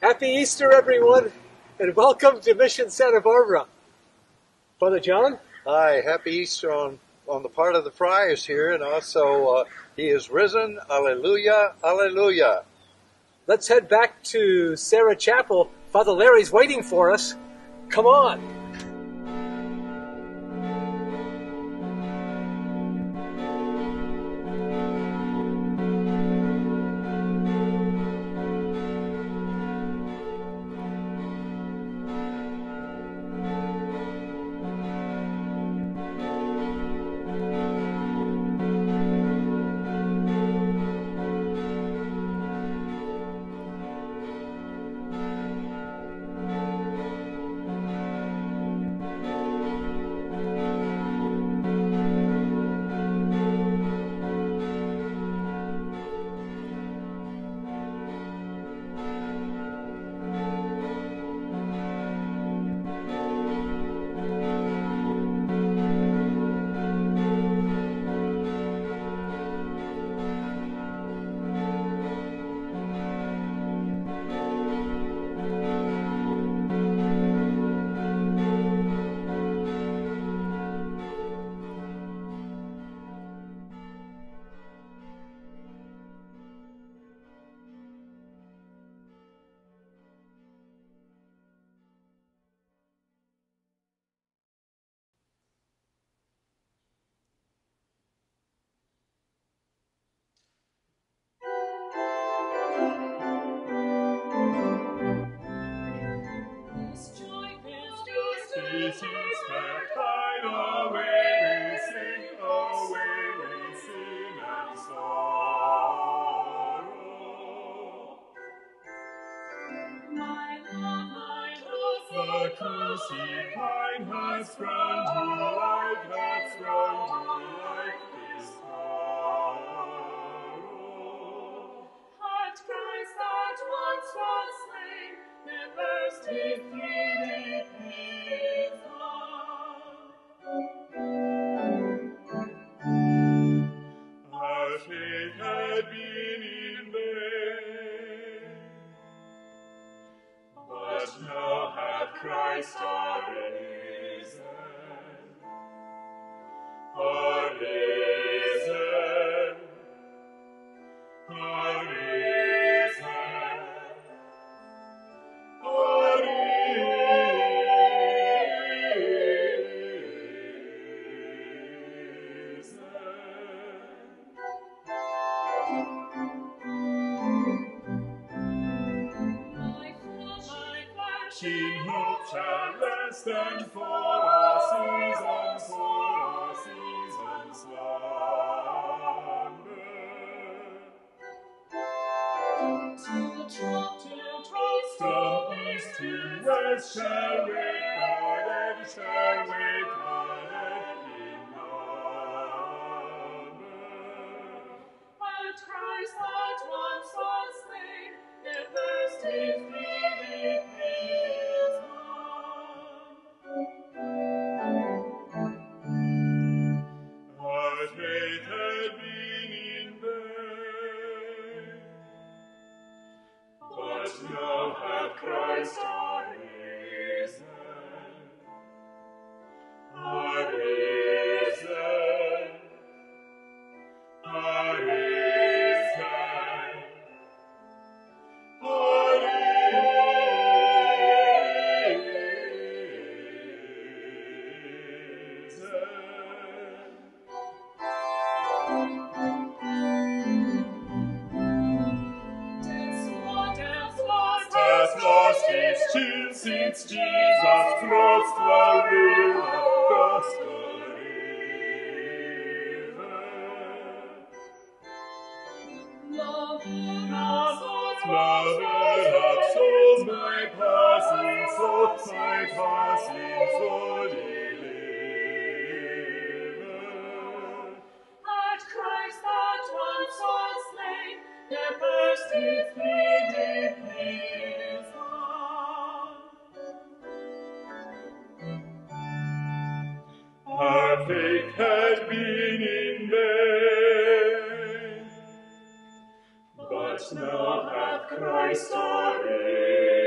Happy Easter, everyone, and welcome to Mission Santa Barbara. Father John? Hi, happy Easter on the part of the friars here, and also he is risen. Alleluia, alleluia. Let's head back to Sarah Chapel. Father Larry's waiting for us. Come on. Now hath Christ arisen.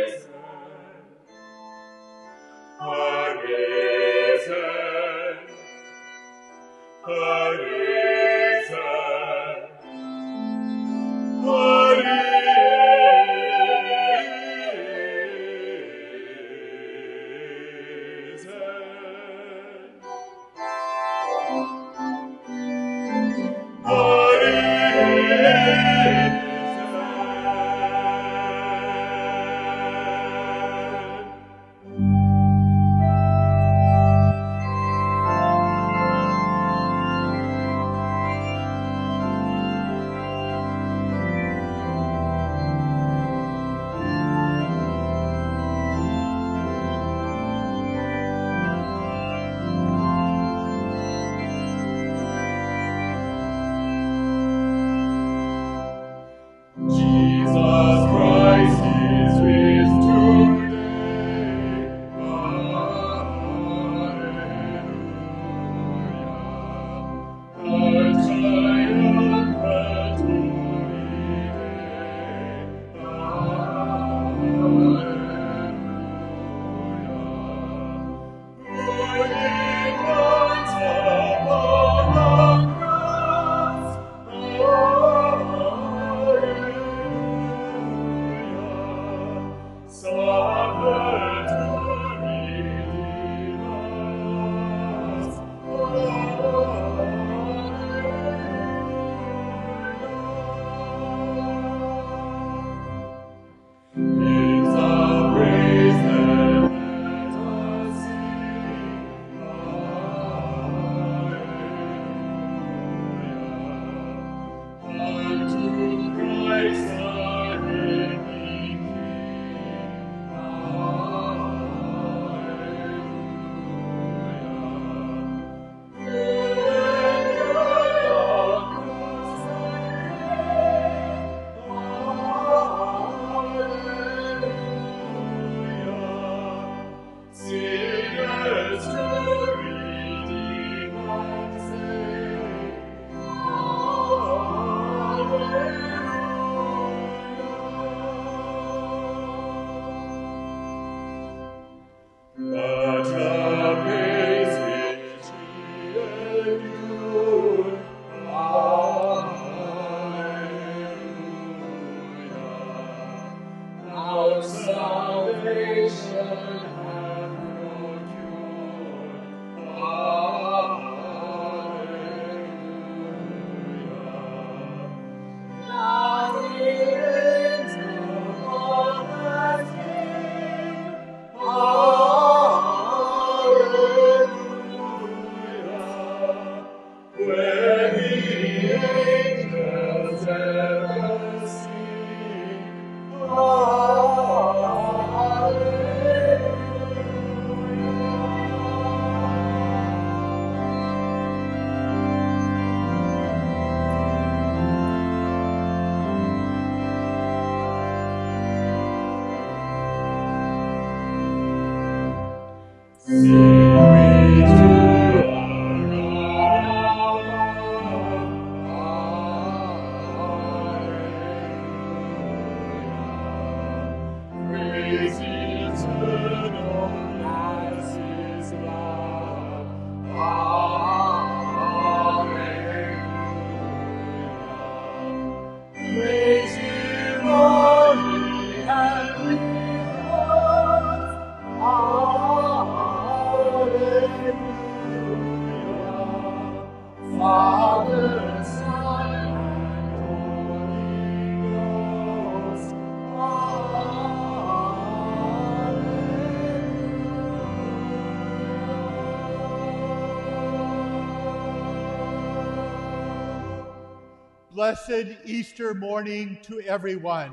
Blessed Easter morning to everyone.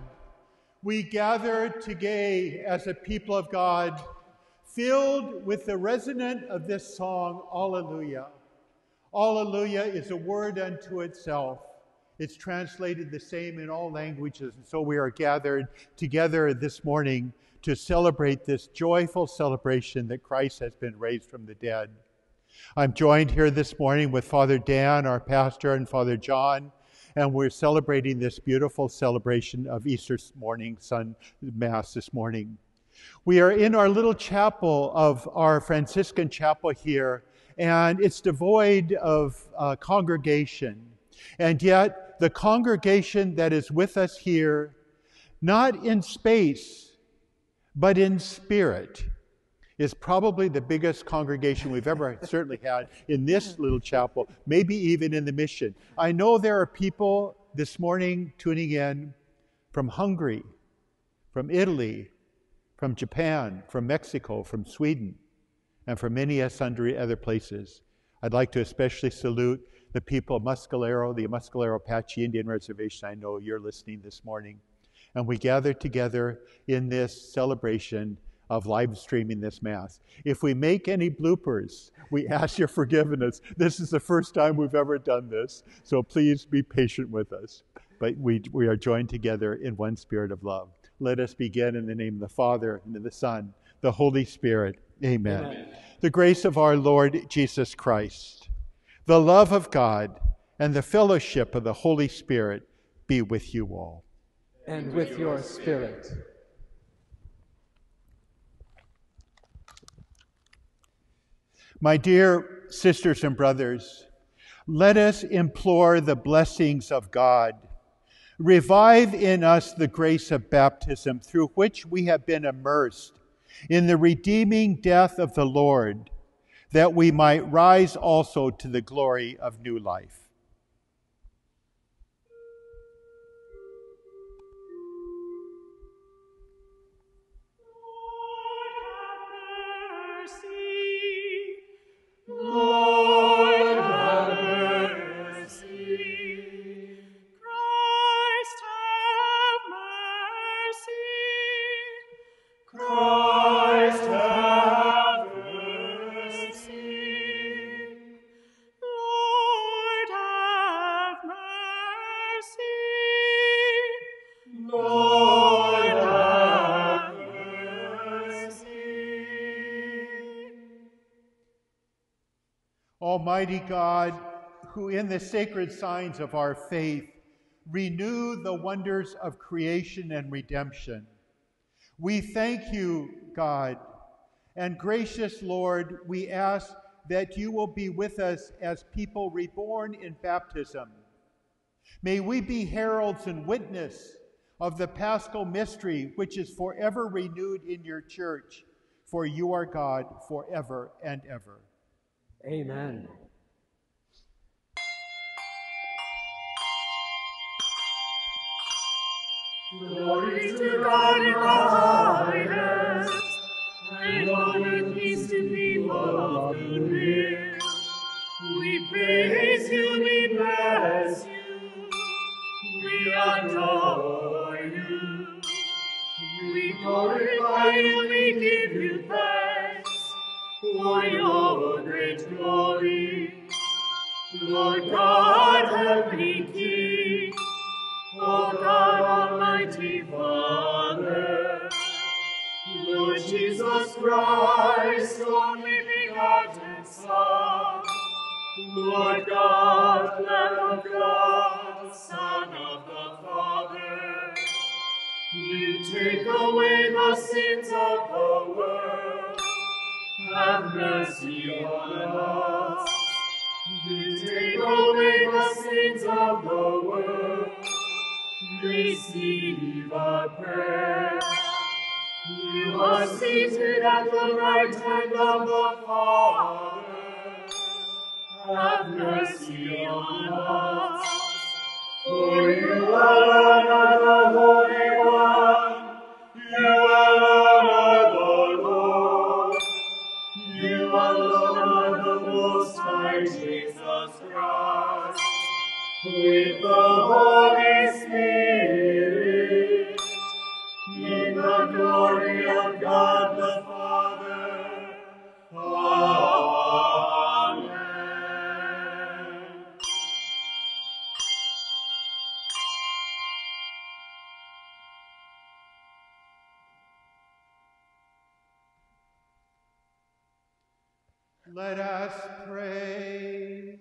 We gather today as a people of God, filled with the resonance of this song, Alleluia. Alleluia is a word unto itself. It's translated the same in all languages, and so we are gathered together this morning to celebrate this joyful celebration that Christ has been raised from the dead. I'm joined here this morning with Father Dan, our pastor, and Father John, and we're celebrating this beautiful celebration of Easter morning, Sun Mass this morning. We are in our little chapel of our Franciscan chapel here, and it's devoid of congregation. And yet, the congregation that is with us here, not in space, but in spirit, is probably the biggest congregation we've ever certainly had in this little chapel, maybe even in the mission. I know there are people this morning tuning in from Hungary, from Italy, from Japan, from Mexico, from Sweden, and from many sundry other places. I'd like to especially salute the people of Mescalero, the Mescalero Apache Indian Reservation. I know you're listening this morning. And we gather together in this celebration of live streaming this Mass. If we make any bloopers, we ask your forgiveness. This is the first time we've ever done this, so please be patient with us. But we are joined together in one spirit of love. Let us begin in the name of the Father, and of the Son, the Holy Spirit. Amen. Amen. The grace of our Lord Jesus Christ, the love of God, and the fellowship of the Holy Spirit be with you all. And with your spirit. My dear sisters and brothers, let us implore the blessings of God. Revive in us the grace of baptism, through which we have been immersed in the redeeming death of the Lord, that we might rise also to the glory of new life. Lord, have mercy. Christ, have mercy. Christ, have mercy. Lord, have mercy. Lord, have mercy. Almighty God, who in the sacred signs of our faith renew the wonders of creation and redemption, we thank you, God, and gracious Lord, we ask that you will be with us as people reborn in baptism. May we be heralds and witness of the Paschal mystery, which is forever renewed in your church, for you are God forever and ever. Amen. Glory to God in the highest, and on earth peace to people of good will. We praise you, we bless you, we adore you. We glorify you, we give you thanks for your great glory. Lord God, heavenly King, O God, Almighty Father, Lord Jesus Christ, only begotten Son, Lord God, Lamb of God, Son of the Father, you take away the sins of the world. Have mercy on us. You take away the sins of the world. Receive our prayer. You are seated at the right hand of the Father. Have mercy on us. For you alone are the Holy One. You alone are the Lord. You alone are the Most High Jesus Christ. With the Holy Spirit, in the glory of God the Father. Amen. Let us pray.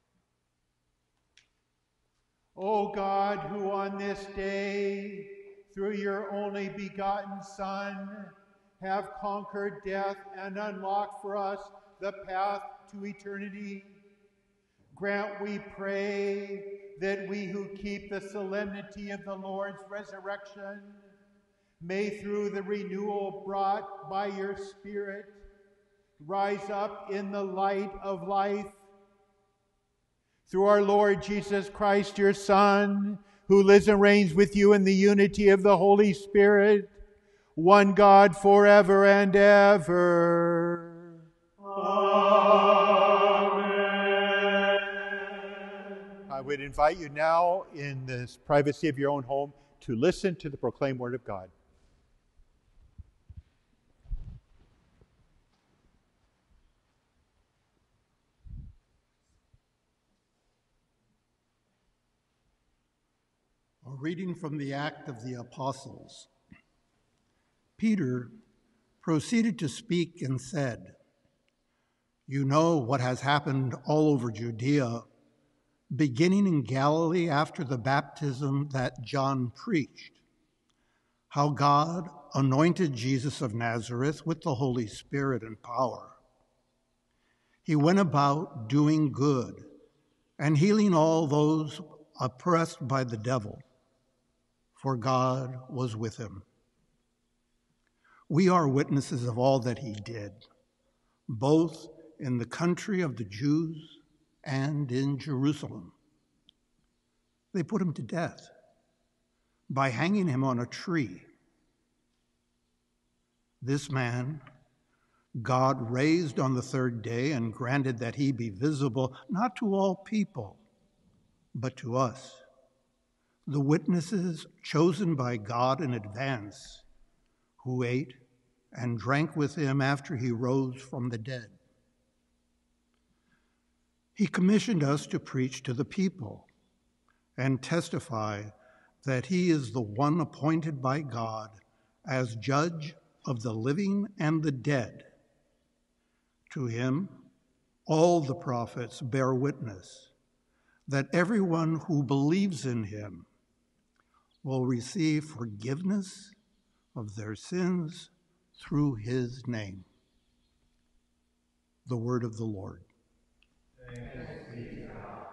O God, who on this day through your only begotten Son, have conquered death and unlocked for us the path to eternity. Grant, we pray, that we who keep the solemnity of the Lord's resurrection may, through the renewal brought by your Spirit, rise up in the light of life. Through our Lord Jesus Christ, your Son, who lives and reigns with you in the unity of the Holy Spirit, one God forever and ever. Amen. I would invite you now, in this privacy of your own home, to listen to the proclaimed word of God. A reading from the Act of the Apostles. Peter proceeded to speak and said, "You know what has happened all over Judea, beginning in Galilee after the baptism that John preached, how God anointed Jesus of Nazareth with the Holy Spirit and power. He went about doing good and healing all those oppressed by the devil, for God was with him. We are witnesses of all that he did, both in the country of the Jews and in Jerusalem. They put him to death by hanging him on a tree. This man God raised on the third day and granted that he be visible not to all people, but to us, the witnesses chosen by God in advance, who ate and drank with him after he rose from the dead. He commissioned us to preach to the people and testify that he is the one appointed by God as judge of the living and the dead. To him, all the prophets bear witness that everyone who believes in him will receive forgiveness of their sins through his name." The word of the Lord. Thanks be to God.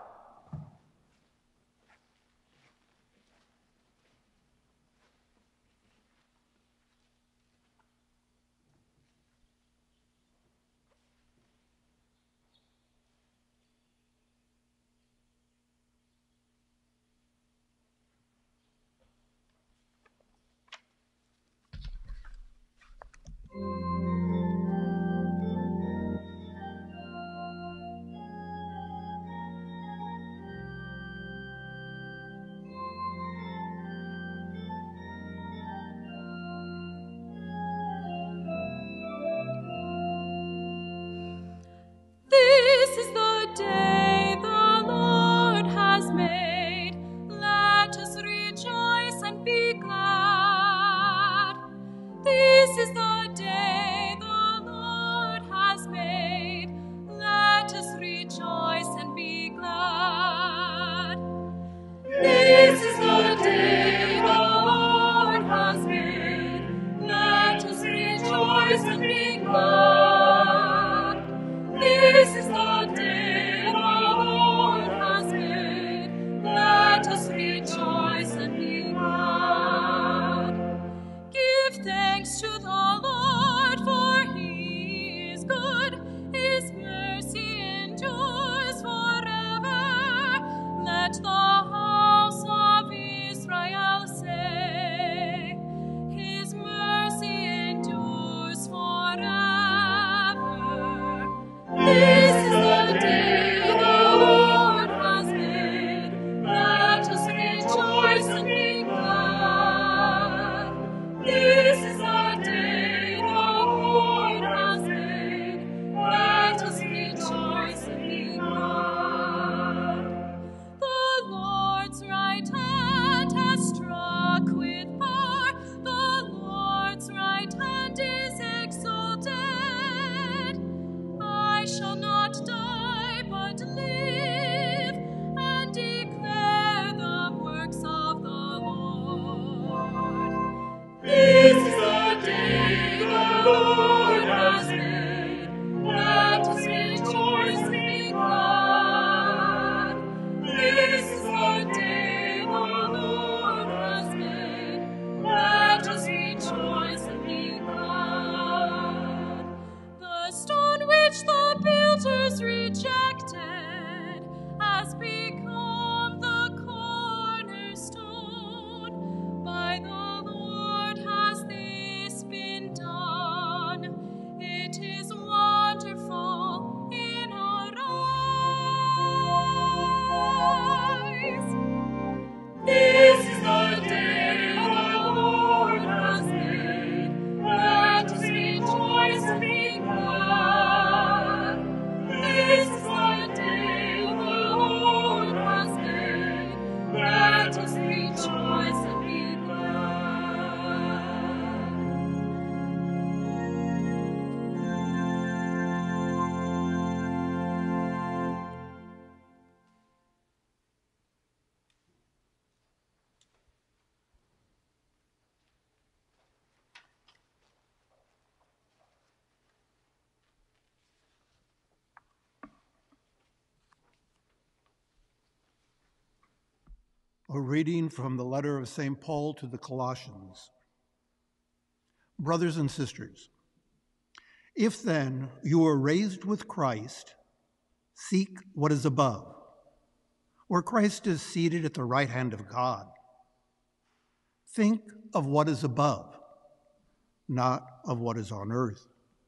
This is the day the Lord has made. Let us rejoice and be glad. This is the day the Lord has made. Let us rejoice and be glad. This is the day the Lord has made. Let us rejoice and be glad. This is the day the Lord has made. Let us rejoice and be glad. Give thanks to the Lord, for he is good. His mercy endures forever. Let the house of Israel say, his mercy endures forever. This is the day the Lord has made. Let us rejoice A reading from the letter of St. Paul to the Colossians. Brothers and sisters, if then you were raised with Christ, seek what is above, where Christ is seated at the right hand of God. Think of what is above, not of what is on earth.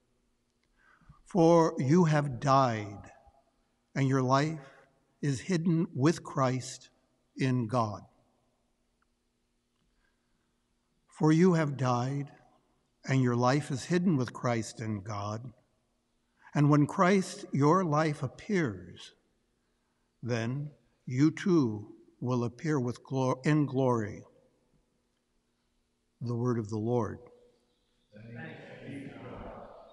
For you have died, and your life is hidden with Christ in God. For you have died, and your life is hidden with Christ in God. And when Christ, your life, appears, then you too will appear in glory. The word of the Lord. Thanks be to God.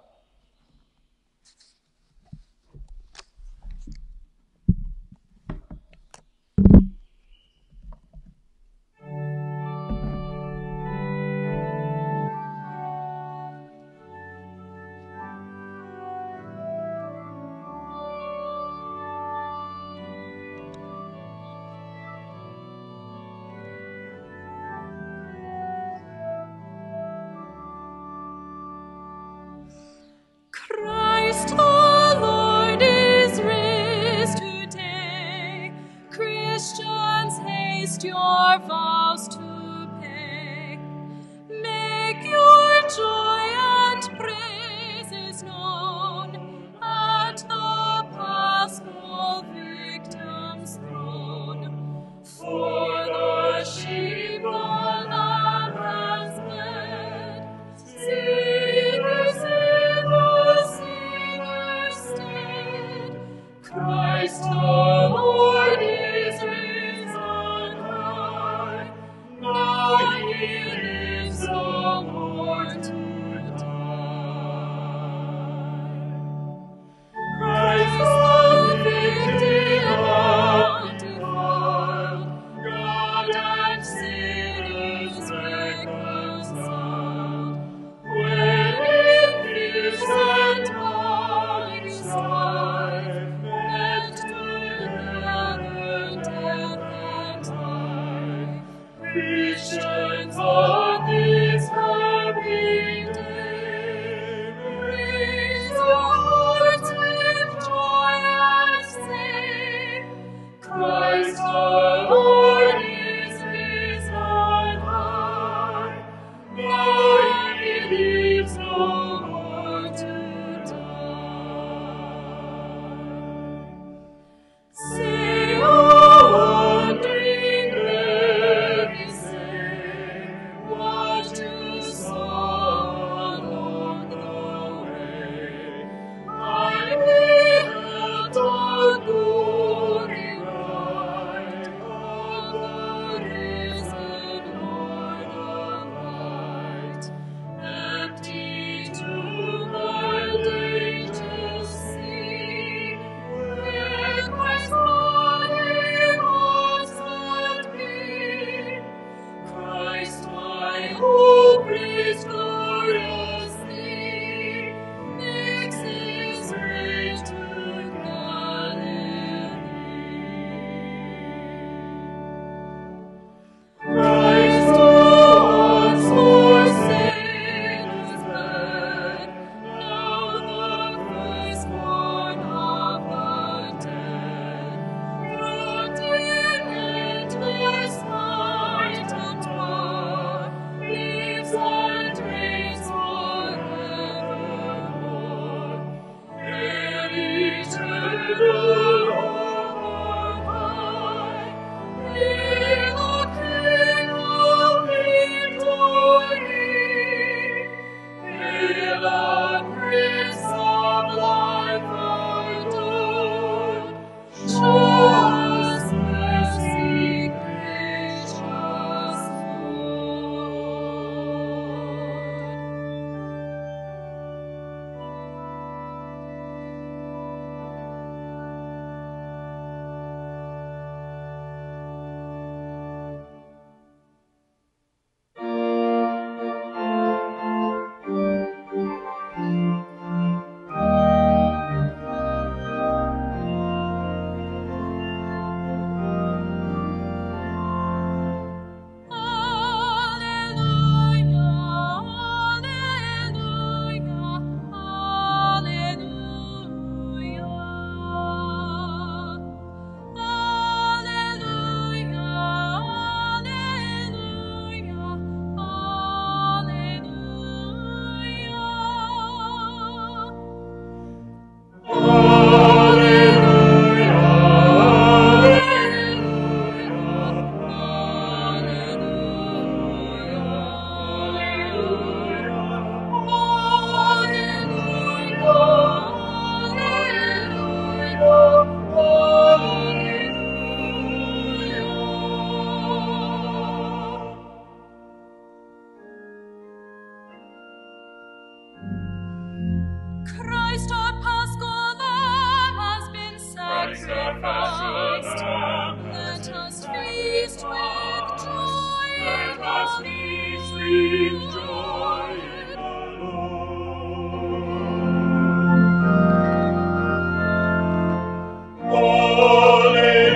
Christ the Lord is raised today. Christians, haste your vows to pay. Make your joy and praises known at the Paschal Victim's throne. For the sheep the Lamb has led, sinners in the sinner's stead. Christ the Lord is risen high. Now he lives no more to die. Christ the victim undefiled, God and sinners reconciled. When in fierce and bloody strife met together death and life, Christians on this happy day, raise your hearts with joy and say, Christ the Lord is risen high. Now he lives no more to die. Say, O wandering lady, say, what you saw along the way. I beheld the glory bright of the risen Lord of light. Empty tomb and angels sing, where Christ's body was set be. Christ, my hope, raised gloriously, makes his way to Galilee. Christ once for sinners bled, now the firstborn of the dead, robed in endless light and power, lives and reigns forever. sweet joy in the Lord.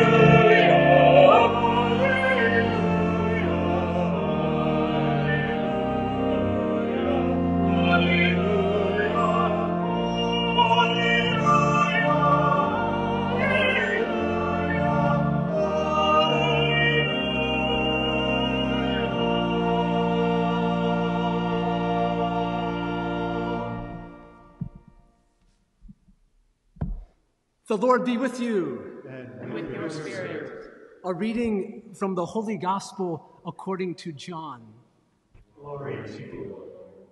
The Lord be with you. And with your spirit. A reading from the Holy Gospel according to John. Glory to you, Lord.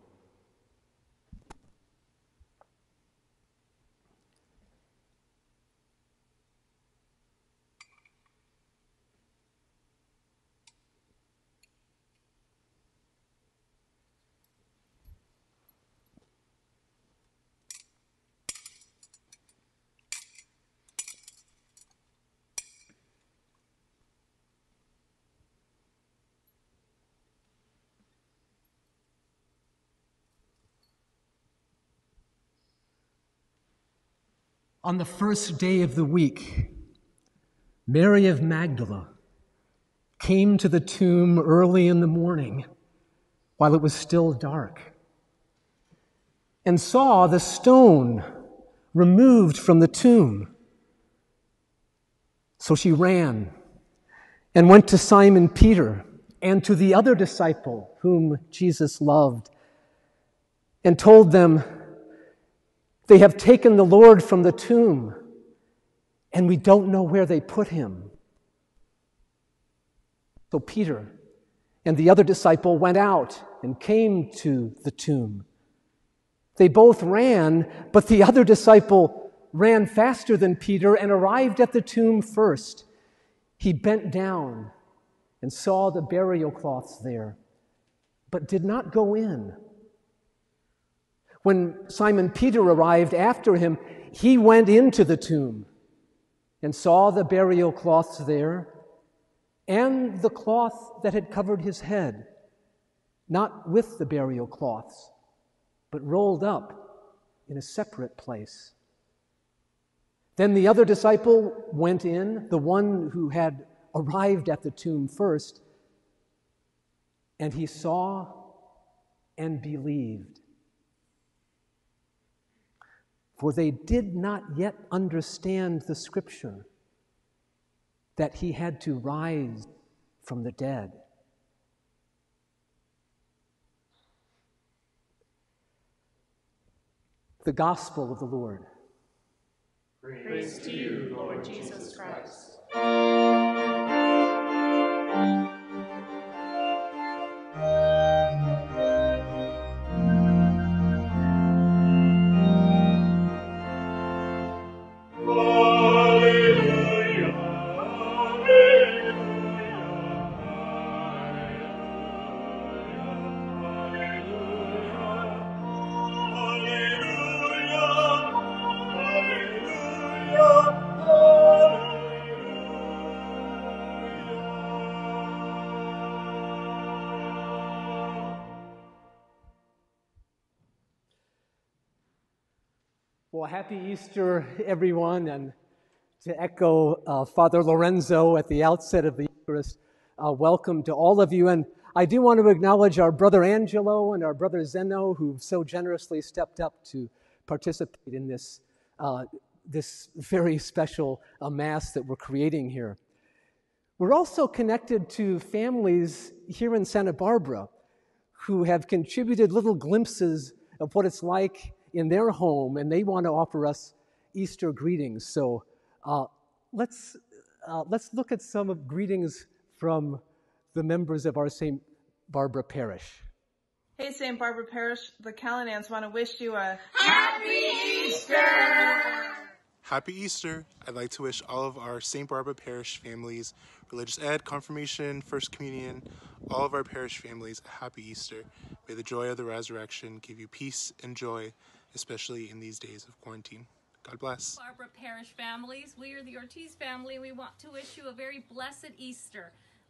On the first day of the week, Mary of Magdala came to the tomb early in the morning while it was still dark and saw the stone removed from the tomb. So she ran and went to Simon Peter and to the other disciple whom Jesus loved and told them, "They have taken the Lord from the tomb, and we don't know where they put him." So Peter and the other disciple went out and came to the tomb. They both ran, but the other disciple ran faster than Peter and arrived at the tomb first. He bent down and saw the burial cloths there, but did not go in. When Simon Peter arrived after him, he went into the tomb and saw the burial cloths there and the cloth that had covered his head, not with the burial cloths, but rolled up in a separate place. Then the other disciple went in, the one who had arrived at the tomb first, and he saw and believed. For they did not yet understand the scripture that he had to rise from the dead. The Gospel of the Lord. Praise to you, Lord Jesus Christ. Well, happy Easter, everyone, and to echo Father Lorenzo at the outset of the Eucharist, welcome to all of you. And I do want to acknowledge our brother Angelo and our brother Zeno, who've so generously stepped up to participate in this very special Mass that we're creating here. We're also connected to families here in Santa Barbara who have contributed little glimpses of what it's like in their home, and they want to offer us Easter greetings. So let's look at some of greetings from the members of our St. Barbara Parish. Hey, St. Barbara Parish, the Callinans want to wish you a Happy Easter! Happy Easter! I'd like to wish all of our St. Barbara Parish families, religious ed, confirmation, First Communion, all of our parish families, a happy Easter. May the joy of the resurrection give you peace and joy, especially in these days of quarantine. God bless. Barbara Parish families, we are the Ortiz family. We want to wish you a very blessed Easter.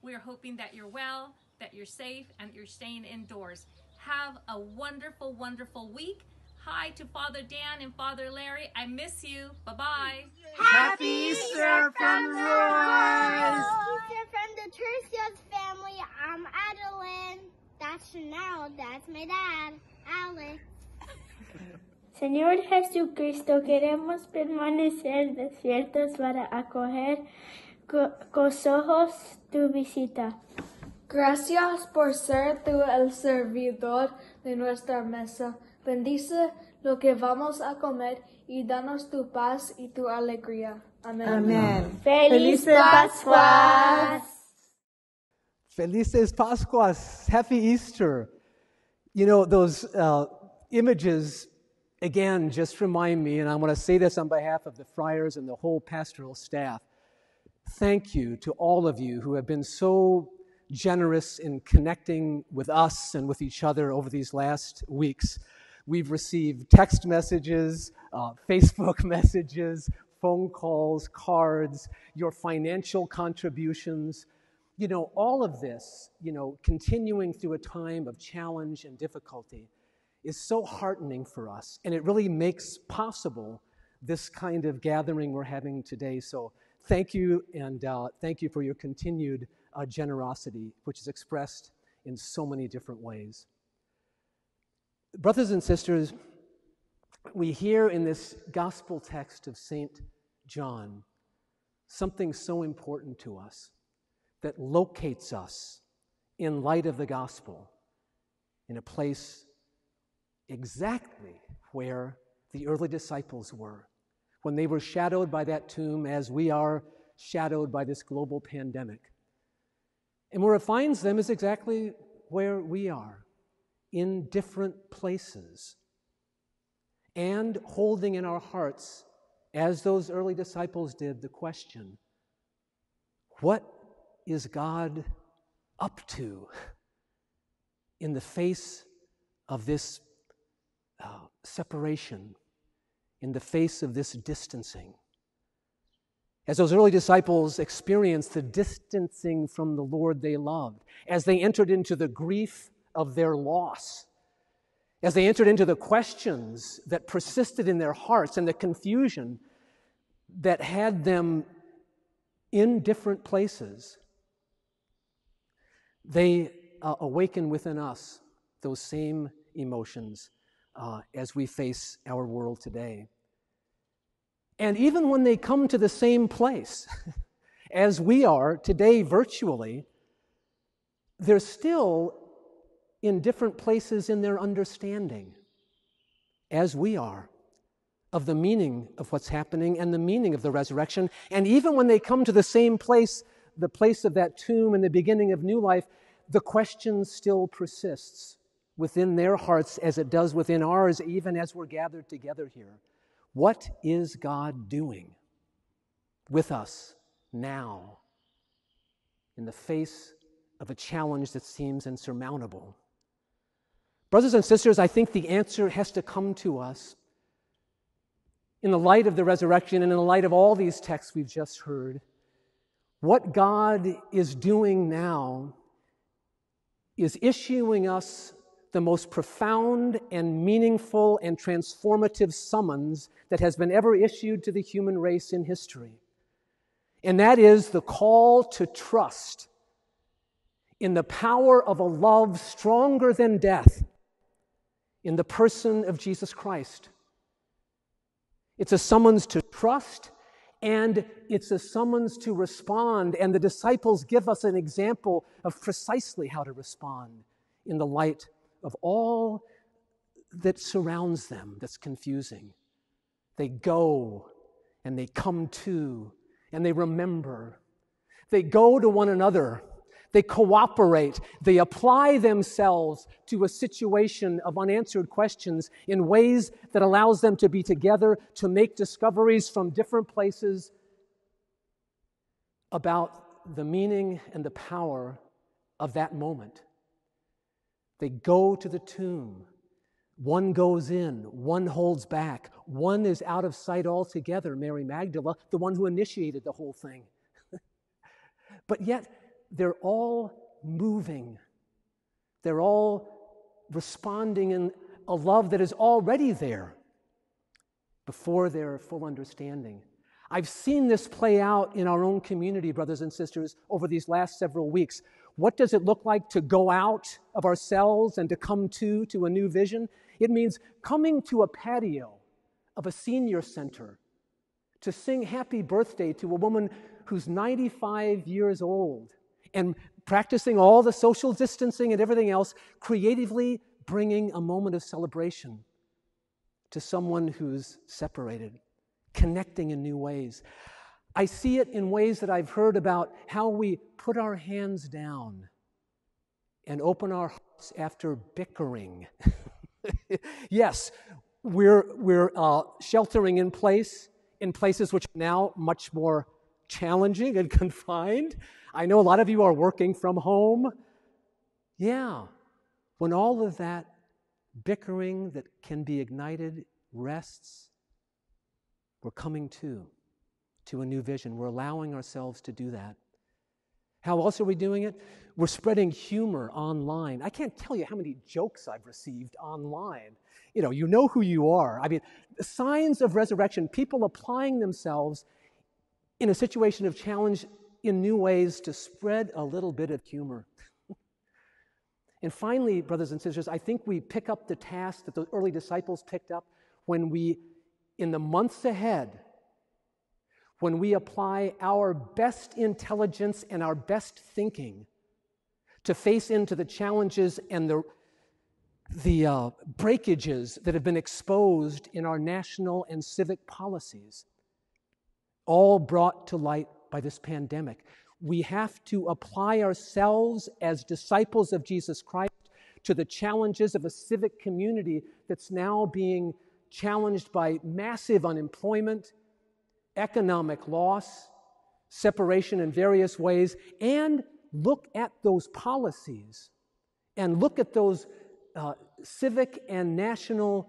We are hoping that you're well, that you're safe, and that you're staying indoors. Have a wonderful, wonderful week. Hi to Father Dan and Father Larry. I miss you. Bye-bye. Happy Easter from Roy! Easter from the Tercios family. I'm Adeline. That's Chanel. That's my dad, Alex. Señor Jesucristo, queremos permanecer despiertos para acoger gozosos tu visita. Gracias por ser tú el servidor de nuestra mesa. Bendice lo que vamos a comer y danos tu paz y tu alegría. Amén. Amén. ¡Feliz Pascuas! Felices Pascuas. Happy Easter. You know, those images, again, just remind me, and I want to say this on behalf of the friars and the whole pastoral staff. Thank you to all of you who have been so generous in connecting with us and with each other over these last weeks. We've received text messages, Facebook messages, phone calls, cards, your financial contributions. You know, all of this, continuing through a time of challenge and difficulty is so heartening for us. And it really makes possible this kind of gathering we're having today. So thank you, and thank you for your continued generosity, which is expressed in so many different ways. Brothers and sisters, we hear in this gospel text of St. John something so important to us that locates us in light of the gospel in a place exactly where the early disciples were when they were shadowed by that tomb as we are shadowed by this global pandemic. And where it finds them is exactly where we are, in different places, and holding in our hearts, as those early disciples did, the question, what is God up to in the face of this separation, in the face of this distancing? As those early disciples experienced the distancing from the Lord they loved, as they entered into the grief of their loss, as they entered into the questions that persisted in their hearts and the confusion that had them in different places, they awaken within us those same emotions as we face our world today. And even when they come to the same place as we are today virtually, they're still in different places in their understanding, as we are, of the meaning of what's happening and the meaning of the resurrection. And even when they come to the same place, the place of that tomb and the beginning of new life, the question still persists within their hearts as it does within ours, even as we're gathered together here. What is God doing with us now in the face of a challenge that seems insurmountable? Brothers and sisters, I think the answer has to come to us in the light of the resurrection and in the light of all these texts we've just heard. What God is doing now is issuing us the most profound and meaningful and transformative summons that has been ever issued to the human race in history. And that is the call to trust in the power of a love stronger than death in the person of Jesus Christ. It's a summons to trust, and it's a summons to respond. And the disciples give us an example of precisely how to respond in the light of all that surrounds them that's confusing. They go and they come to and they remember. They go to one another. They cooperate. They apply themselves to a situation of unanswered questions in ways that allows them to be together, to make discoveries from different places about the meaning and the power of that moment. They go to the tomb. One goes in, one holds back, one is out of sight altogether, Mary Magdalene, the one who initiated the whole thing. But yet, they're all moving. They're all responding in a love that is already there before their full understanding. I've seen this play out in our own community, brothers and sisters, over these last several weeks. What does it look like to go out of ourselves and to come to a new vision? It means coming to a patio of a senior center to sing happy birthday to a woman who's 95 years old and practicing all the social distancing and everything else, creatively bringing a moment of celebration to someone who's separated, connecting in new ways. I see it in ways that I've heard about how we put our hands down and open our hearts after bickering. Yes, we're sheltering in places which are now much more challenging and confined. I know a lot of you are working from home. Yeah, when all of that bickering that can be ignited rests, we're coming to a new vision. We're allowing ourselves to do that. How else are we doing it? We're spreading humor online. I can't tell you how many jokes I've received online. You know who you are. I mean, the signs of resurrection, people applying themselves in a situation of challenge in new ways to spread a little bit of humor. And finally, brothers and sisters, I think we pick up the task that the early disciples picked up when we, in the months ahead, when we apply our best intelligence and our best thinking to face into the challenges and the breakages that have been exposed in our national and civic policies, all brought to light by this pandemic. We have to apply ourselves as disciples of Jesus Christ to the challenges of a civic community that's now being challenged by massive unemployment, economic loss, separation in various ways, and look at those policies and look at those civic and national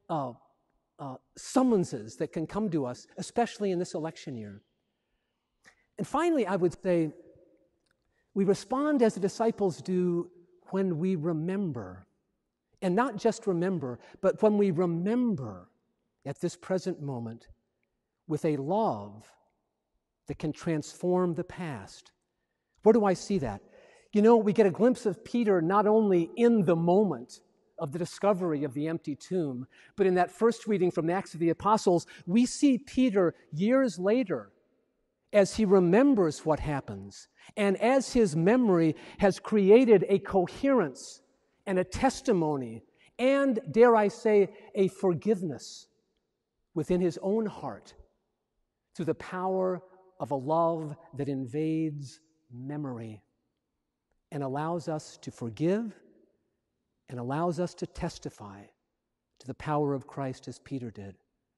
summonses that can come to us, especially in this election year. And finally, I would say we respond as the disciples do when we remember. And not just remember, but when we remember at this present moment with a love that can transform the past. Where do I see that? We get a glimpse of Peter not only in the moment of the discovery of the empty tomb, but in that first reading from the Acts of the Apostles, we see Peter years later as he remembers what happens, and as his memory has created a coherence and a testimony, and, dare I say, a forgiveness within his own heart through the power of a love that invades memory and allows us to forgive and allows us to testify to the power of Christ as Peter did.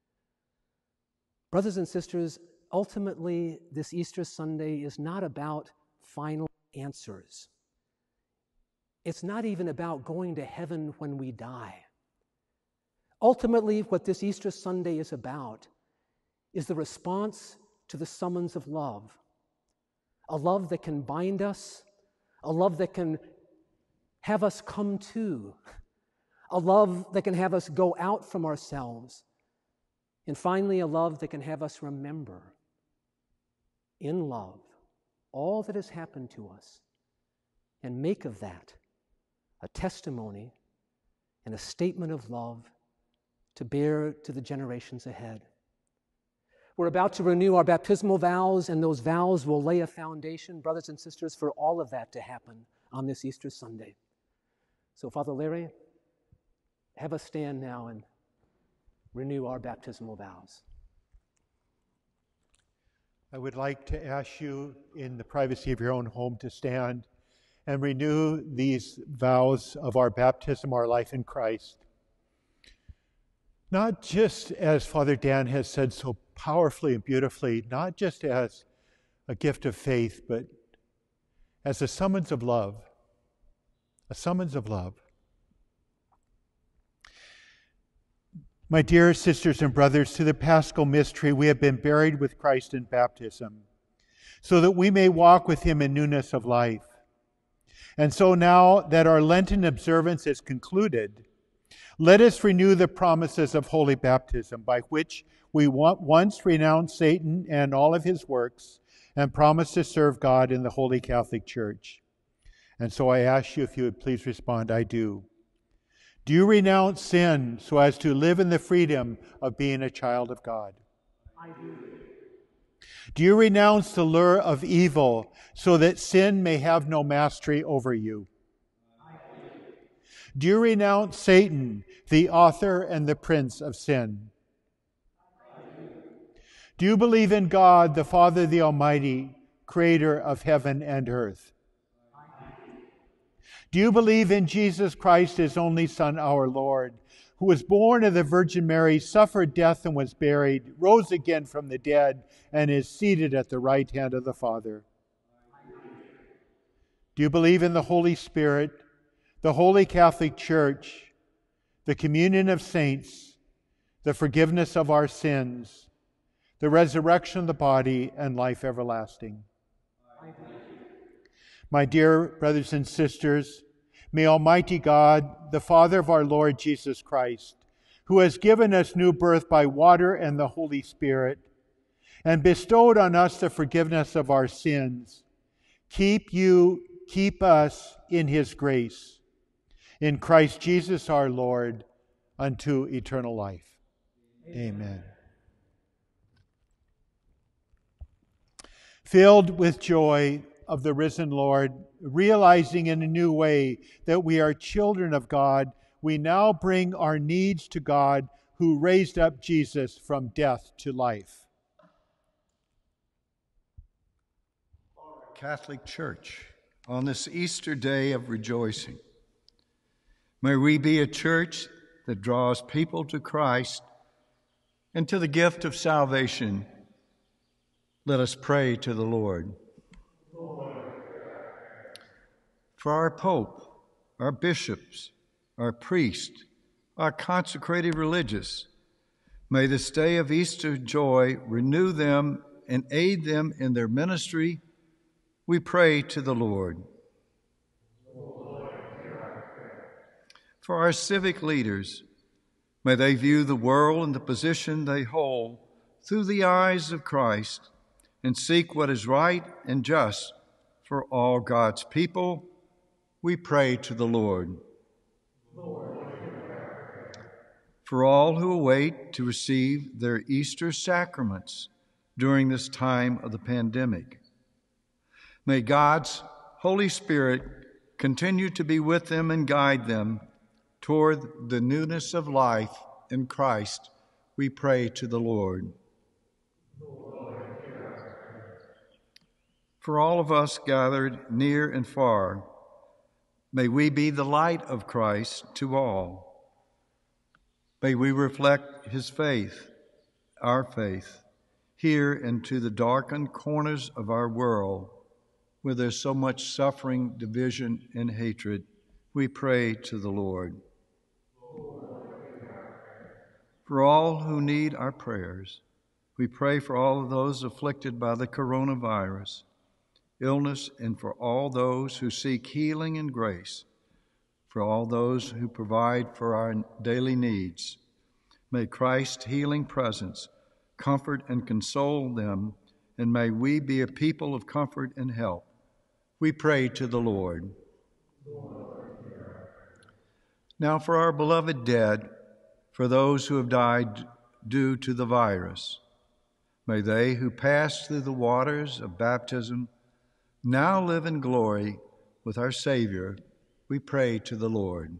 Brothers and sisters, ultimately, this Easter Sunday is not about final answers. It's not even about going to heaven when we die. Ultimately, what this Easter Sunday is about is the response to the summons of love. A love that can bind us, a love that can have us come to, a love that can have us go out from ourselves, and finally, a love that can have us remember in love all that has happened to us and make of that a testimony and a statement of love to bear to the generations ahead. We're about to renew our baptismal vows, and those vows will lay a foundation, brothers and sisters, for all of that to happen on this Easter Sunday. So, Father Larry, have us stand now and renew our baptismal vows. I would like to ask you in the privacy of your own home to stand and renew these vows of our baptism, our life in Christ. Not just, as Father Dan has said so powerfully and beautifully, not just as a gift of faith, but as a summons of love. A summons of love. My dear sisters and brothers, to the Paschal mystery, we have been buried with Christ in baptism. so that we may walk with him in newness of life. And so now that our Lenten observance is concluded, let us renew the promises of holy baptism, by which we once renounced Satan and all of his works and promised to serve God in the Holy Catholic Church. And so I ask you if you would please respond, I do. Do you renounce sin so as to live in the freedom of being a child of God? I do. Do you renounce the lure of evil so that sin may have no mastery over you? I do. Do you renounce Satan, the author and the prince of sin? I do. Do you believe in God, the Father, the Almighty, creator of heaven and earth? I do. Do you believe in Jesus Christ, his only Son, our Lord, who was born of the Virgin Mary, suffered death and was buried, rose again from the dead, and is seated at the right hand of the Father? Do you believe in the Holy Spirit, the Holy Catholic Church, the communion of saints, the forgiveness of our sins, the resurrection of the body, and life everlasting? My dear brothers and sisters, may Almighty God, the Father of our Lord Jesus Christ, who has given us new birth by water and the Holy Spirit, and bestowed on us the forgiveness of our sins, keep us in his grace, in Christ Jesus our Lord, unto eternal life. Amen. Filled with joy of the risen Lord, realizing in a new way that we are children of God, we now bring our needs to God, who raised up Jesus from death to life. Catholic Church, on this Easter day of rejoicing, may we be a church that draws people to Christ and to the gift of salvation. Let us pray to the Lord. For our Pope, our bishops, our priests, our consecrated religious, may this day of Easter joy renew them and aid them in their ministry. We pray to the Lord. For our civic leaders, may they view the world and the position they hold through the eyes of Christ and seek what is right and just for all God's people. We pray to the Lord. For all who await to receive their Easter sacraments during this time of the pandemic, may God's Holy Spirit continue to be with them and guide them toward the newness of life in Christ. We pray to the Lord. For all of us gathered near and far, may we be the light of Christ to all. May we reflect his faith, our faith, here into the darkened corners of our world, where there's so much suffering, division, and hatred. We pray to the Lord. For all who need our prayers, we pray for all of those afflicted by the coronavirus illness, and for all those who seek healing and grace, for all those who provide for our daily needs. May Christ's healing presence comfort and console them, and may we be a people of comfort and help. We pray to the Lord. Now for our beloved dead, for those who have died due to the virus, may they who passed through the waters of baptism now live in glory with our Savior. We pray to the Lord.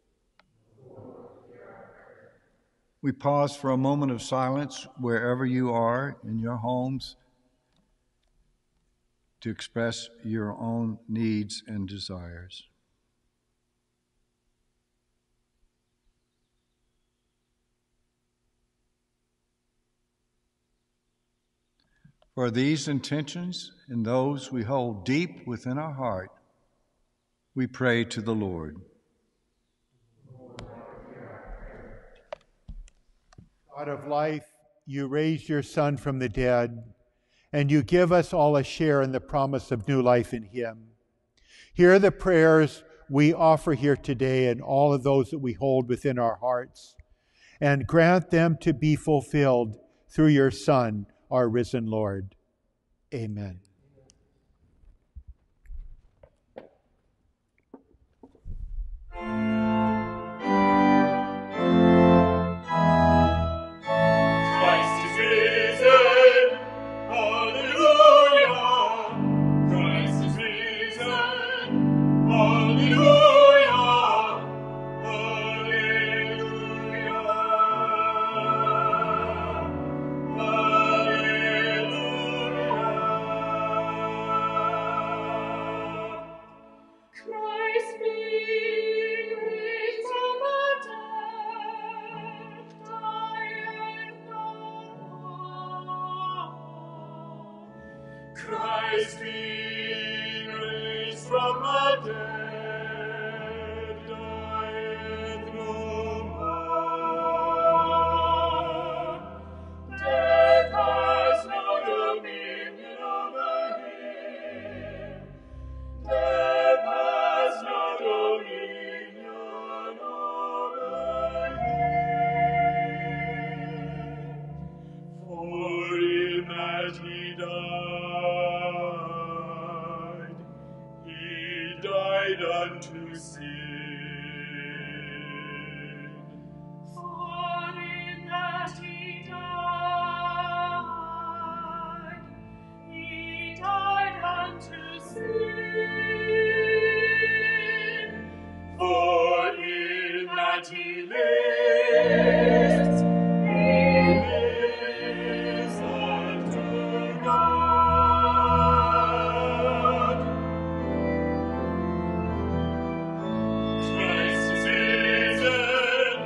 We pause for a moment of silence wherever you are in your homes to express your own needs and desires. For these intentions and those we hold deep within our heart, we pray to the Lord. God of life, you raised your Son from the dead, and you give us all a share in the promise of new life in him. Hear the prayers we offer here today and all of those that we hold within our hearts, and grant them to be fulfilled through your Son, our risen Lord. Amen. Christ being raised from the dead, dieth no more. Death has no dominion over him. Death has no dominion over him. For in that he died unto sin. For in that he died unto sin. For in that he lives unto God. Christ is risen,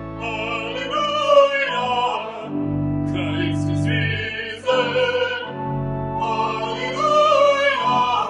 hallelujah. Christ is risen, hallelujah,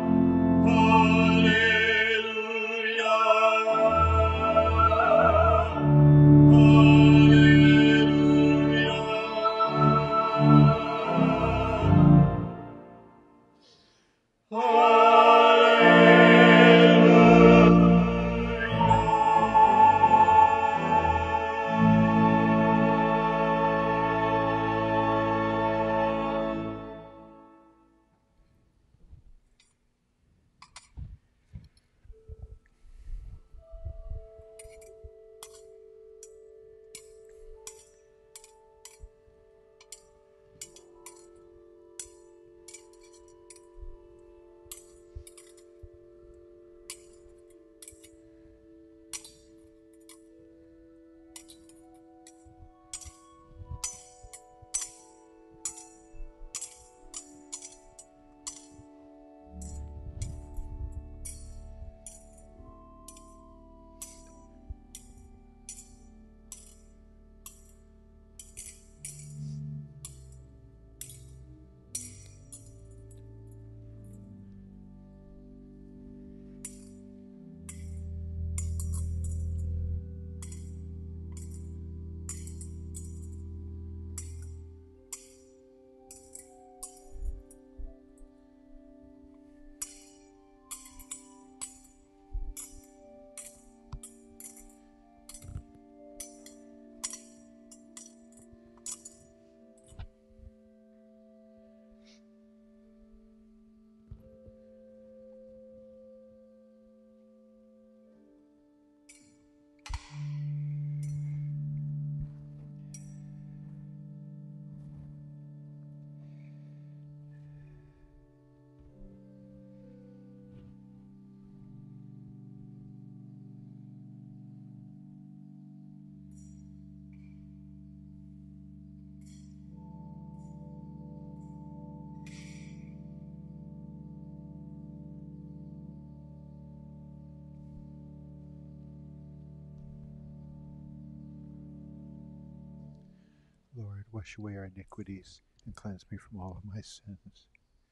Lord, wash away our iniquities and cleanse me from all of my sins.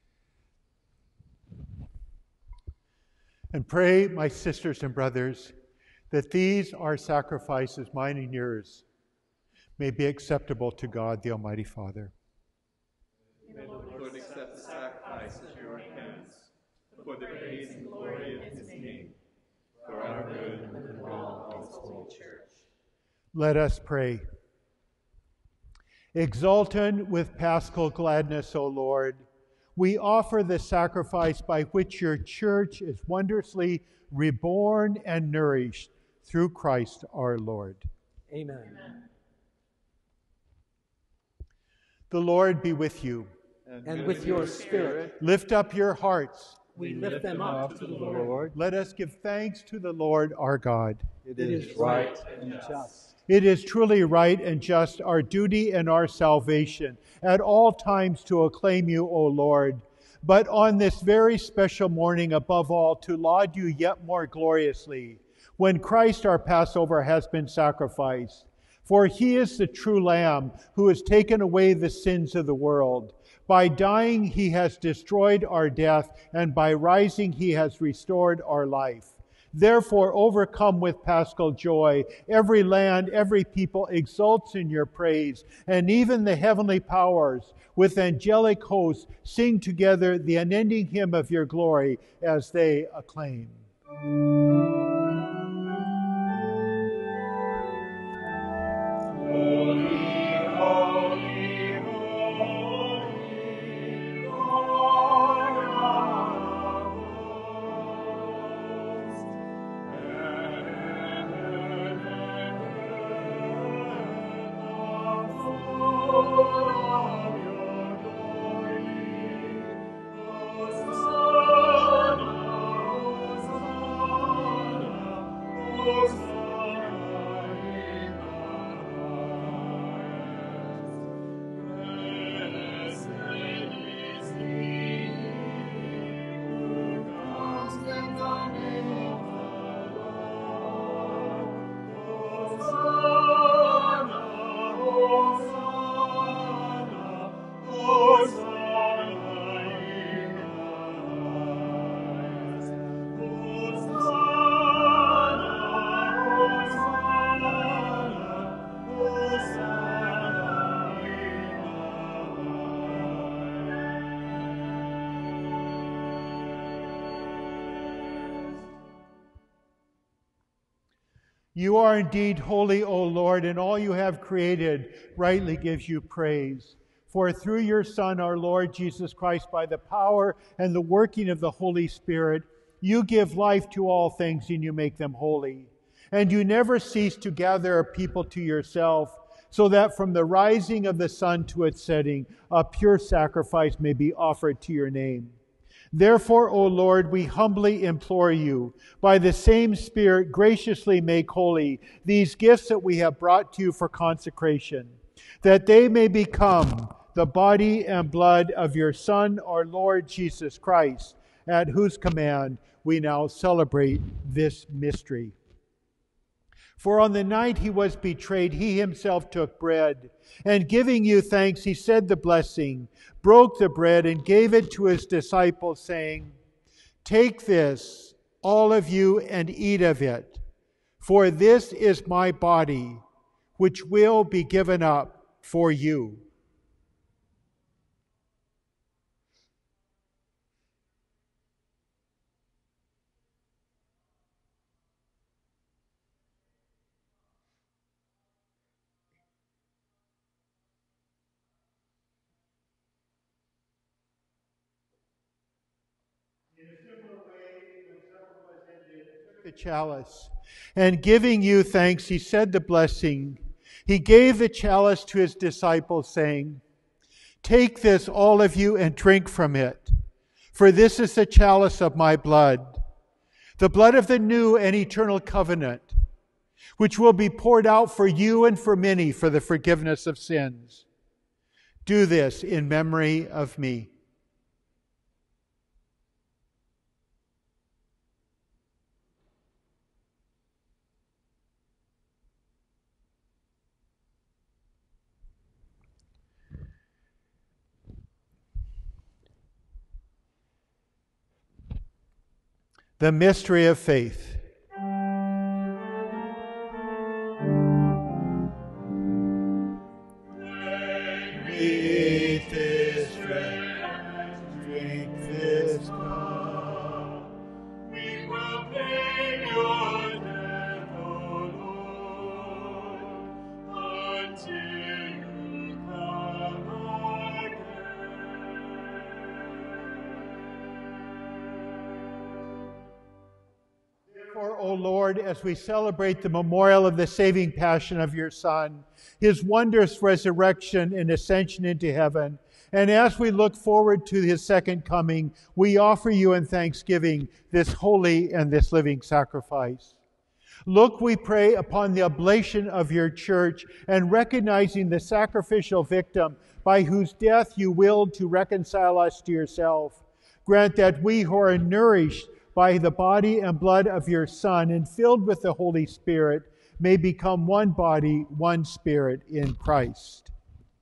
And pray, my sisters and brothers, that these our sacrifices, mine and yours, may be acceptable to God, the Almighty Father. May the Lord the praise and glory of his name, for our good and the good of all his holy church. Let us pray. Exultant with paschal gladness, O Lord, we offer the sacrifice by which your church is wondrously reborn and nourished through Christ our Lord. Amen. Amen. The Lord be with you. And with your spirit. Lift up your hearts. We lift them up to the Lord. Let us give thanks to the Lord our God. It is right and just. It is truly right and just, our duty and our salvation, at all times to acclaim you, O Lord, but on this very special morning, above all, to laud you yet more gloriously, when Christ our Passover has been sacrificed. For he is the true Lamb who has taken away the sins of the world. By dying he has destroyed our death, and by rising he has restored our life. Therefore, overcome with paschal joy, every land, every people exults in your praise, and even the heavenly powers with angelic hosts sing together the unending hymn of your glory as they acclaim. Holy, holy, holy, Lord God of hosts. Heaven and earth are full of your glory. Hosanna, Hosanna, Hosanna in the highest. Blessed is he who comes in the name of the Lord. Hosanna, Hosanna, Hosanna in the highest. Hosanna, Hosanna, Hosanna in the You are indeed holy, O Lord, and all you have created rightly gives you praise. For through your Son, our Lord Jesus Christ, by the power and the working of the Holy Spirit, you give life to all things and you make them holy. And you never cease to gather a people to yourself, so that from the rising of the sun to its setting, a pure sacrifice may be offered to your name. Therefore, O Lord, we humbly implore you, by the same Spirit, graciously make holy these gifts that we have brought to you for consecration, that they may become the body and blood of your Son, our Lord Jesus Christ, at whose command we now celebrate this mystery. For on the night he was betrayed, he himself took bread, and giving you thanks, he said the blessing, broke the bread, and gave it to his disciples, saying, "Take this, all of you, and eat of it, for this is my body, which will be given up for you." In a similar way, when supper was ended, he took the chalice, and giving you thanks, he said the blessing. He gave the chalice to his disciples, saying, "Take this, all of you, and drink from it, for this is the chalice of my blood, the blood of the new and eternal covenant, which will be poured out for you and for many for the forgiveness of sins. Do this in memory of me." The mystery of faith. Eat this bread, drink this cup. therefore, O Lord, as we celebrate the memorial of the saving passion of your Son, his wondrous resurrection and ascension into heaven, and as we look forward to his second coming, we offer you in thanksgiving this holy and this living sacrifice. Look, we pray, upon the oblation of your church, and recognizing the sacrificial victim by whose death you willed to reconcile us to yourself. Grant that we who are nourished by the body and blood of your Son and filled with the Holy Spirit may become one body, one spirit in Christ.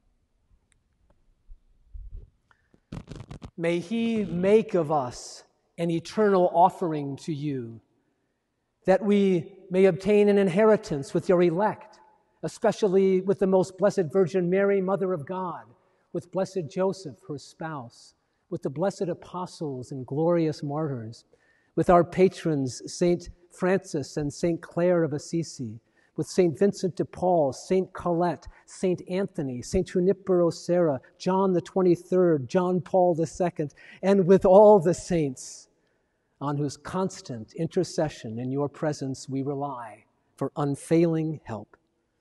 May he make of us an eternal offering to you, that we may obtain an inheritance with your elect, especially with the most blessed Virgin Mary, Mother of God, with blessed Joseph, her spouse, with the blessed apostles and glorious martyrs, with our patrons, Saint Francis and Saint Clare of Assisi, with Saint Vincent de Paul, Saint Colette, Saint Anthony, Saint Junipero Serra, John the 23rd, John Paul II, and with all the saints on whose constant intercession in your presence we rely for unfailing help.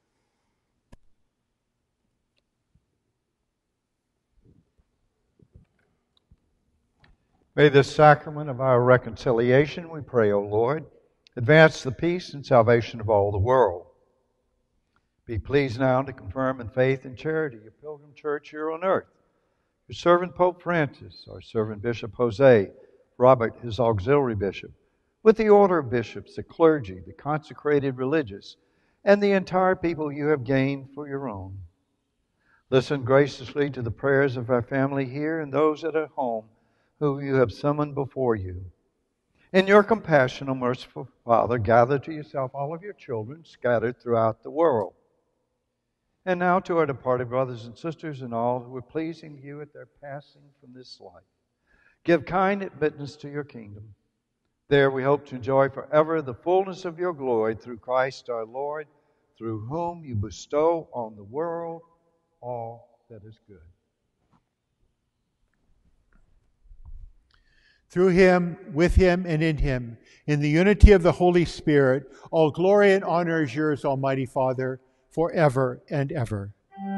May this sacrament of our reconciliation, we pray, O Lord, advance the peace and salvation of all the world. Be pleased now to confirm in faith and charity your pilgrim church here on earth, your servant Pope Francis, our servant Bishop Jose, Robert, his auxiliary bishop, with the order of bishops, the clergy, the consecrated religious, and the entire people you have gained for your own. Listen graciously to the prayers of our family here and those at home who you have summoned before you. In your compassion, O merciful Father, gather to yourself all of your children scattered throughout the world. And now to our departed brothers and sisters and all who are pleasing you at their passing from this life. Give kind admittance to your kingdom. There we hope to enjoy forever the fullness of your glory through Christ our Lord, through whom you bestow on the world all that is good. Through him, with him, and in him, in the unity of the Holy Spirit, all glory and honor is yours, Almighty Father, forever and ever.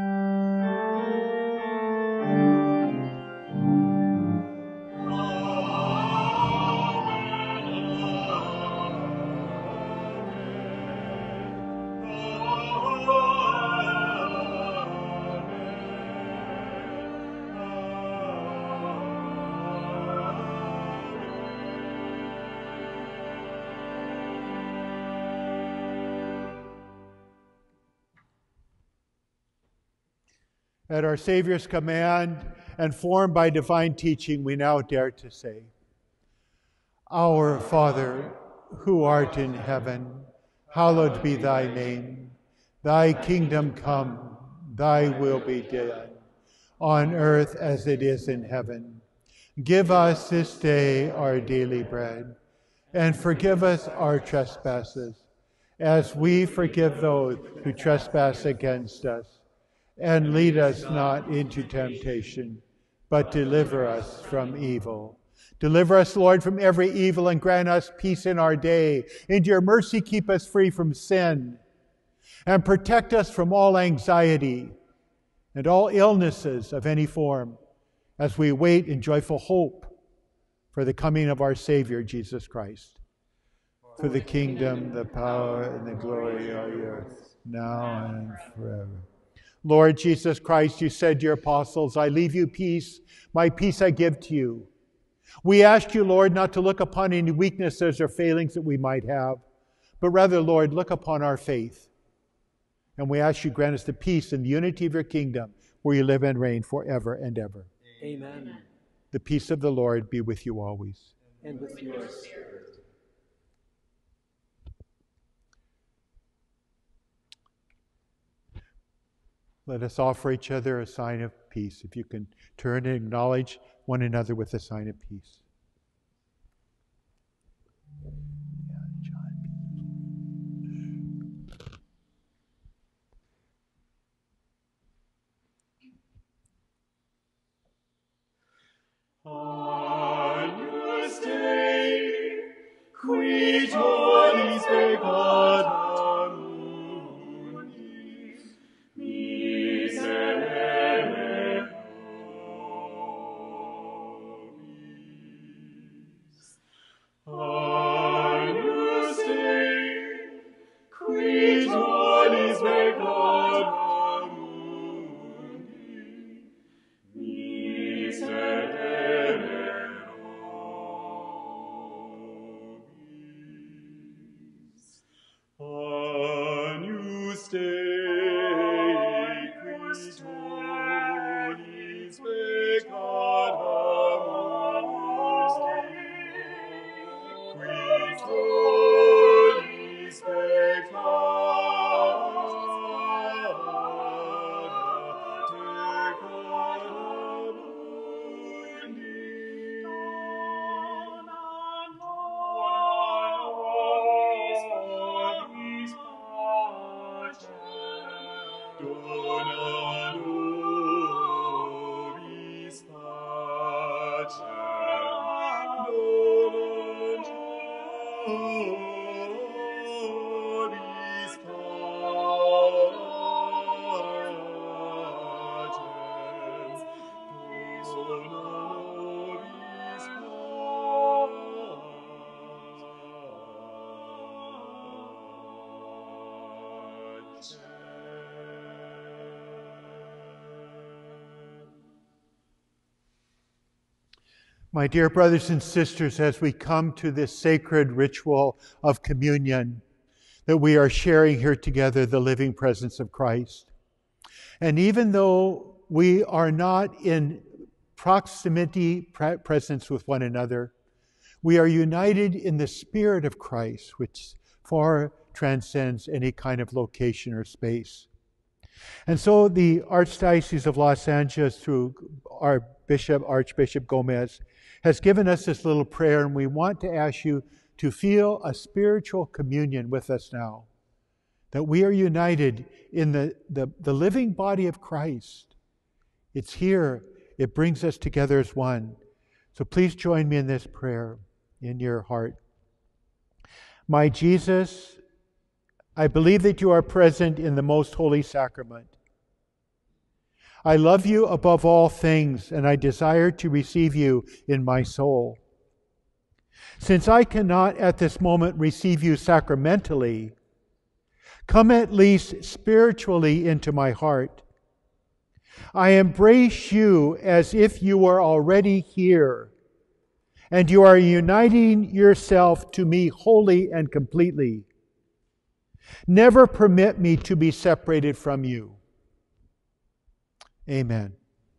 At our Savior's command and formed by divine teaching, we now dare to say, Our Father, who art in heaven, hallowed be thy name. Thy kingdom come, thy will be done, on earth as it is in heaven. Give us this day our daily bread, and forgive us our trespasses, as we forgive those who trespass against us. And lead us not into temptation, but deliver us from evil. Deliver us, Lord, from every evil, and grant us peace in our day. In your mercy, keep us free from sin, and protect us from all anxiety and all illnesses of any form, as we wait in joyful hope for the coming of our Savior, Jesus Christ. For the kingdom, the power, and the glory are yours, now and forever. Lord Jesus Christ, you said to your apostles, I leave you peace, my peace I give to you. We ask you, Lord, not to look upon any weaknesses or failings that we might have, but rather, Lord, look upon our faith. And we ask you, grant us the peace and the unity of your kingdom, where you live and reign forever and ever. Amen. The peace of the Lord be with you always. And with your spirit. Let us offer each other a sign of peace. If you can turn and acknowledge one another with a sign of peace. Agnus Dei, qui vos peccata mundi, miserere nobis. Agnus Dei, qui tollis peccata mundi, miserere nobis. Agnus Dei, qui tollis peccata mundi, qui tollis My dear brothers and sisters, as we come to this sacred ritual of communion, that we are sharing here together the living presence of Christ. And even though we are not in proximity presence with one another, we are united in the Spirit of Christ, which far transcends any kind of location or space. And so the Archdiocese of Los Angeles, through our Bishop, Archbishop Gomez, has given us this little prayer, and we want to ask you to feel a spiritual communion with us now. That we are united in the living body of Christ. It's here. It brings us together as one. So please join me in this prayer in your heart. My Jesus, I believe that you are present in the most holy sacrament. I love you above all things, and I desire to receive you in my soul. Since I cannot at this moment receive you sacramentally, come at least spiritually into my heart. I embrace you as if you were already here, and you are uniting yourself to me wholly and completely. Never permit me to be separated from you. Amen.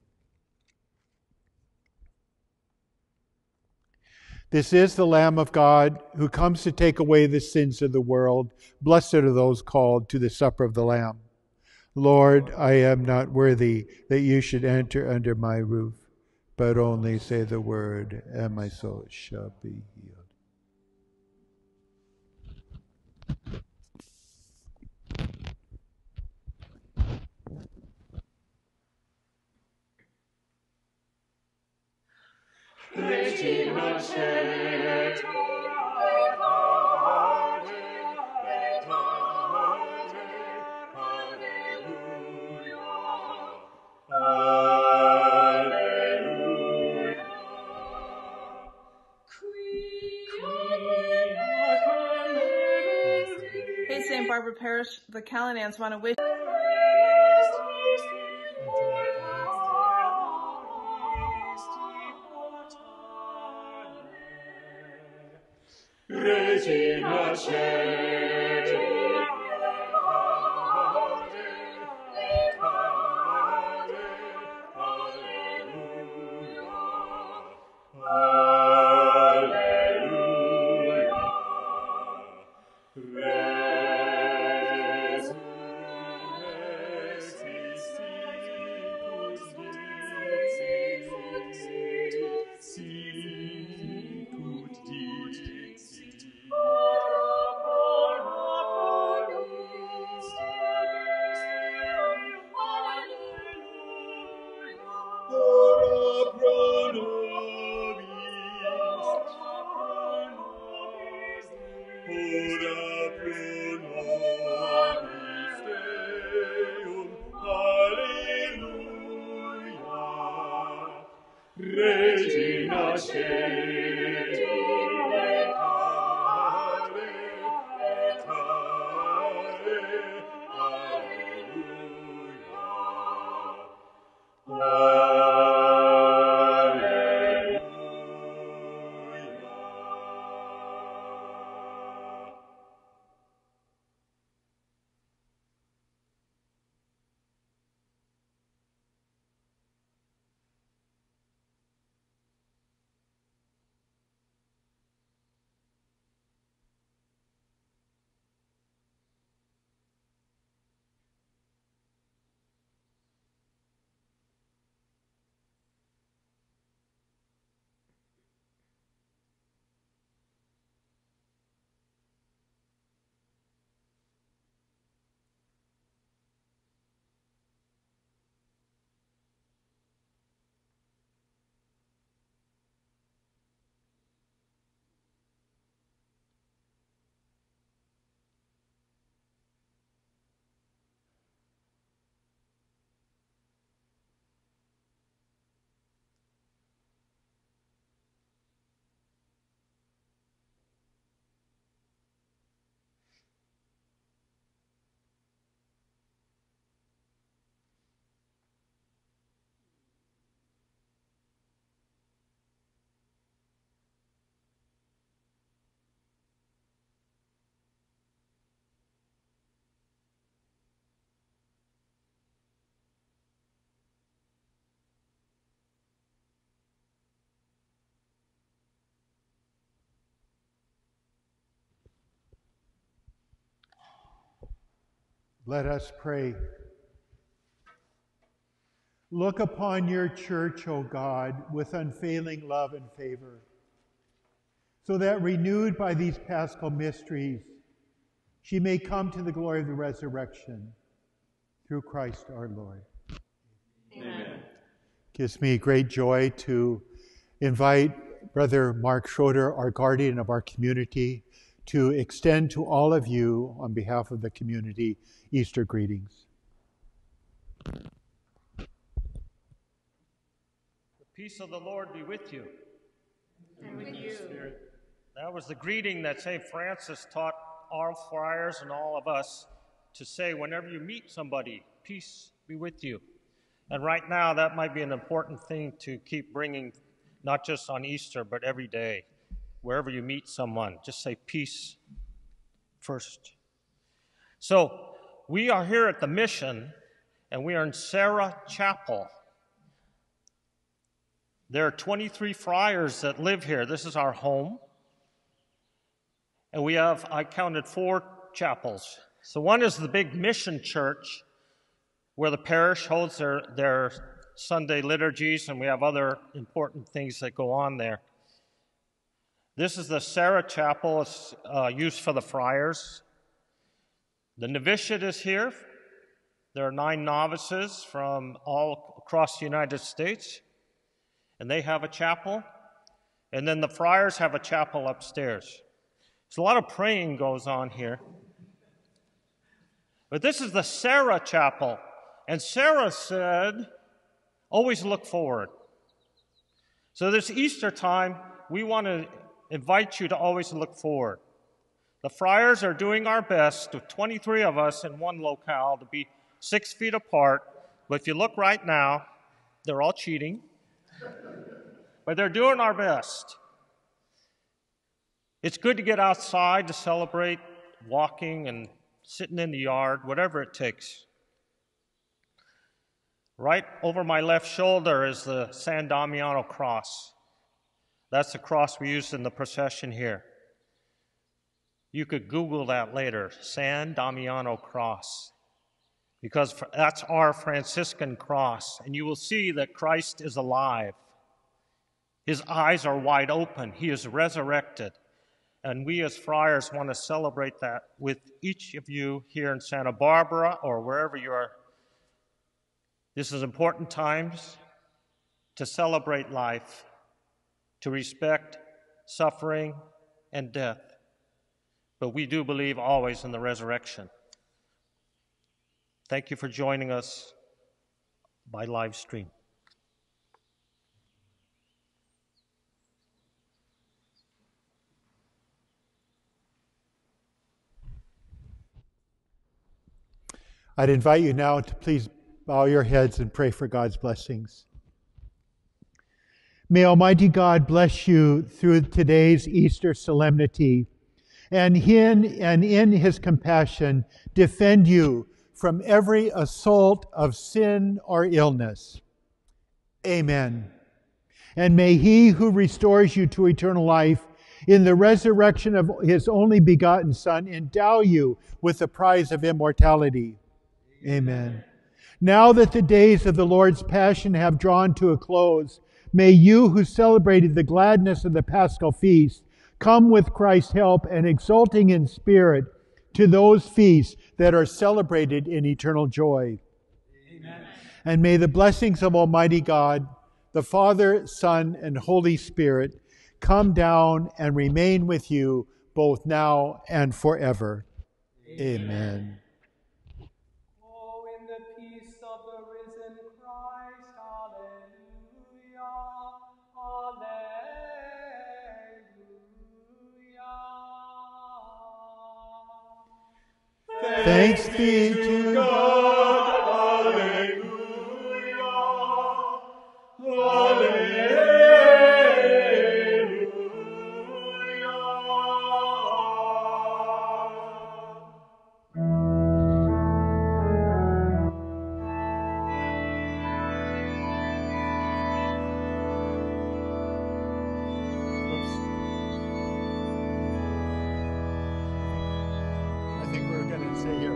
This is the Lamb of God who comes to take away the sins of the world. Blessed are those called to the supper of the Lamb. Lord, I am not worthy that you should enter under my roof, but only say the word, and my soul shall be healed. Regina Caeli, Hey, St. Barbara Parish, the Calanans want to wish Regina Caeli, Sicut dixit, ora pro Regina Celi, letare, Let us pray. Look upon your church, O God, with unfailing love and favor, so that renewed by these paschal mysteries, she may come to the glory of the resurrection through Christ our Lord. Amen. Gives me great joy to invite Brother Mark Schroeder, our guardian of our community, to extend to all of you, on behalf of the community, Easter greetings. The peace of the Lord be with you. And with you. That was the greeting that St. Francis taught all friars and all of us to say whenever you meet somebody, peace be with you. And right now, that might be an important thing to keep bringing, not just on Easter, but every day. Wherever you meet someone, just say peace first. So, we are here at the Mission, and we are in Sarah Chapel. There are 23 friars that live here. This is our home. And I counted 4 chapels. So one is the big mission church where the parish holds their Sunday liturgies, and we have other important things that go on there. This is the Sarah Chapel. It's used for the friars. The novitiate is here. There are 9 novices from all across the United States, and they have a chapel. And then the friars have a chapel upstairs. So a lot of praying goes on here. But this is the Sarah Chapel. And Sarah said, always look forward. So this Easter time, we want to invite you to always look forward. The friars are doing our best, with 23 of us in one locale, to be 6 feet apart. But if you look right now, they're all cheating. But they're doing our best. It's good to get outside to celebrate, walking and sitting in the yard, whatever it takes. Right over my left shoulder is the San Damiano cross. That's the cross we used in the procession here. You could Google that later, San Damiano cross, because that's our Franciscan cross, and you will see that Christ is alive. His eyes are wide open. He is resurrected. And we as friars want to celebrate that with each of you here in Santa Barbara or wherever you are. This is important times to celebrate life, to respect suffering and death. but we do believe always in the resurrection. Thank you for joining us by live stream. I'd invite you now to please bow your heads and pray for God's blessings. May Almighty God bless you through today's Easter solemnity, and in His compassion defend you from every assault of sin or illness. Amen. And may He who restores you to eternal life in the resurrection of His only begotten Son endow you with the prize of immortality. Amen. Now that the days of the Lord's Passion have drawn to a close, may you who celebrated the gladness of the Paschal Feast come with Christ's help and exulting in spirit to those feasts that are celebrated in eternal joy. Amen. And may the blessings of Almighty God, the Father, Son, and Holy Spirit come down and remain with you both now and forever. Amen. Amen. Thanks be to God. Alleluia. I think we're going to say here.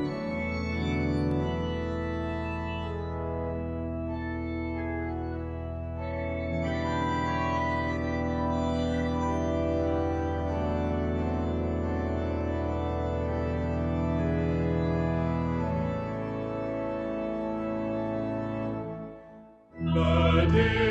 The